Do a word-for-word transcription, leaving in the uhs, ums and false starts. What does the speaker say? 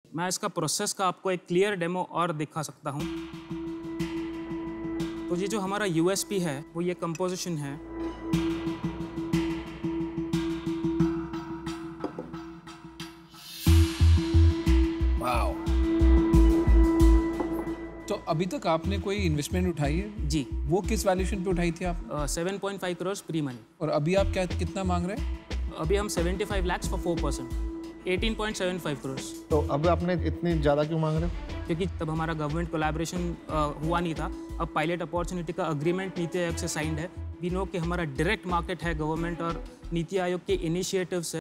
मैं इसका प्रोसेस का आपको एक क्लियर डेमो और दिखा सकता हूँ। तो ये जो हमारा यूएसपी है वो ये कंपोजिशन है। वाओ। तो अभी तक आपने कोई इन्वेस्टमेंट उठाई है? जी। वो किस वैल्यूएशन पे उठाई थी आप? Seven point five crore pre money. और अभी आप क्या कितना मांग रहे हैं? अभी हम seventy five lakh for four percent, eighteen point seven five crore. तो अब आपने इतनी ज़्यादा क्यों मांग रहे हो? क्योंकि तब हमारा गवर्नमेंट कोलैबोरेशन हुआ नहीं था। अब पायलट अपॉर्चुनिटी का अग्रीमेंट नीति आयोग से साइंड है। वी नो कि हमारा डायरेक्ट मार्केट है गवर्नमेंट और नीति आयोग के इनिशिएटिव से।